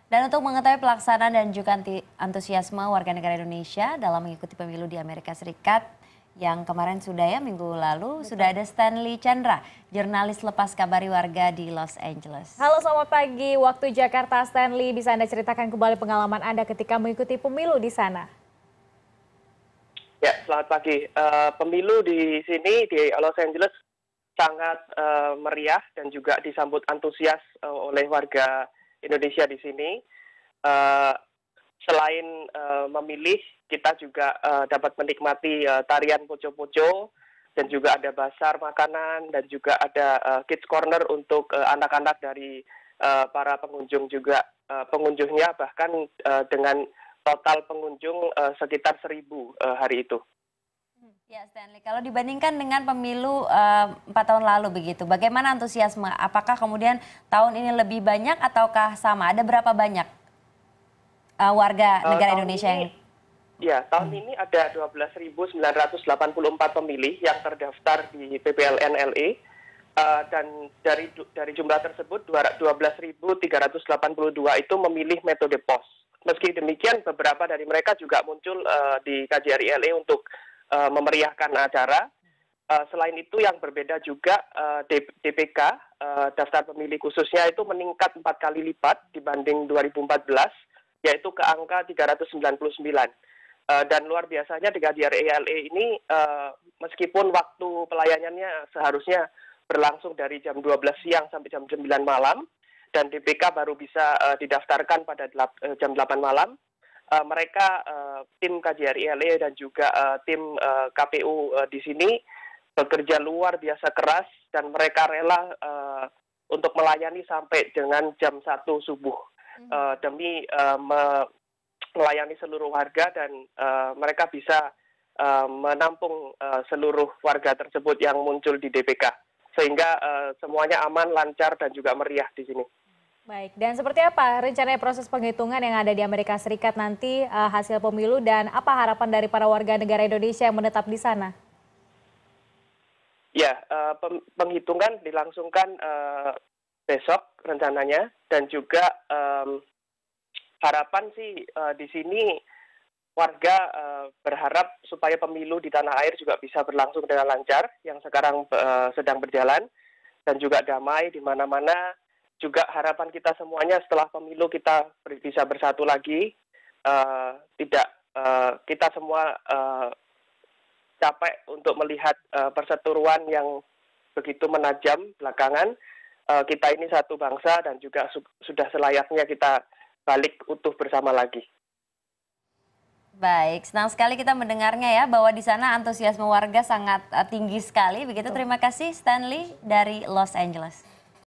Dan untuk mengetahui pelaksanaan dan juga antusiasme warga negara Indonesia dalam mengikuti pemilu di Amerika Serikat yang kemarin sudah ya minggu lalu, sudah ada Stanley Chandra, jurnalis lepas kabari warga di Los Angeles. Halo, selamat pagi waktu Jakarta. Stanley, bisa Anda ceritakan kembali pengalaman Anda ketika mengikuti pemilu di sana? Ya, selamat pagi. Pemilu di sini di Los Angeles sangat meriah dan juga disambut antusias oleh warga Indonesia di sini. Selain memilih, kita juga dapat menikmati tarian poco-poco dan juga ada bazar makanan dan juga ada kids corner untuk anak-anak dari para pengunjung juga. Pengunjungnya bahkan dengan total pengunjung sekitar 1.000 hari itu. Ya Stanley, kalau dibandingkan dengan pemilu 4 tahun lalu begitu, bagaimana antusiasme? Apakah kemudian tahun ini lebih banyak ataukah sama? Ada berapa banyak warga negara Indonesia yang... Ya, tahun ini ada 12.984 pemilih yang terdaftar di PPLN LA. Dan dari jumlah tersebut 12.382 itu memilih metode pos. Meski demikian, beberapa dari mereka juga muncul di KJRI LA untuk memeriahkan acara. Selain itu yang berbeda juga DPK, daftar pemilih khususnya itu meningkat 4 kali lipat dibanding 2014, yaitu ke angka 399. Dan luar biasanya di KJRI LA ini meskipun waktu pelayanannya seharusnya berlangsung dari jam 12 siang sampai jam 9 malam, dan DPK baru bisa didaftarkan pada jam 8 malam. Mereka tim KJRI LA dan juga tim KPU di sini bekerja luar biasa keras dan mereka rela untuk melayani sampai dengan jam 1 subuh demi melayani seluruh warga dan mereka bisa menampung seluruh warga tersebut yang muncul di DPK sehingga semuanya aman, lancar dan juga meriah di sini. Baik, dan seperti apa rencananya proses penghitungan yang ada di Amerika Serikat nanti hasil pemilu dan apa harapan dari para warga negara Indonesia yang menetap di sana? Ya, penghitungan dilangsungkan besok rencananya dan juga harapan sih di sini warga berharap supaya pemilu di tanah air juga bisa berlangsung dengan lancar yang sekarang sedang berjalan dan juga damai di mana-mana. Juga harapan kita semuanya setelah pemilu kita bisa bersatu lagi, kita semua capek untuk melihat perseteruan yang begitu menajam belakangan. Kita ini satu bangsa dan juga sudah selayaknya kita balik utuh bersama lagi. Baik, senang sekali kita mendengarnya ya bahwa di sana antusiasme warga sangat tinggi sekali. Begitu, terima kasih Stanley dari Los Angeles.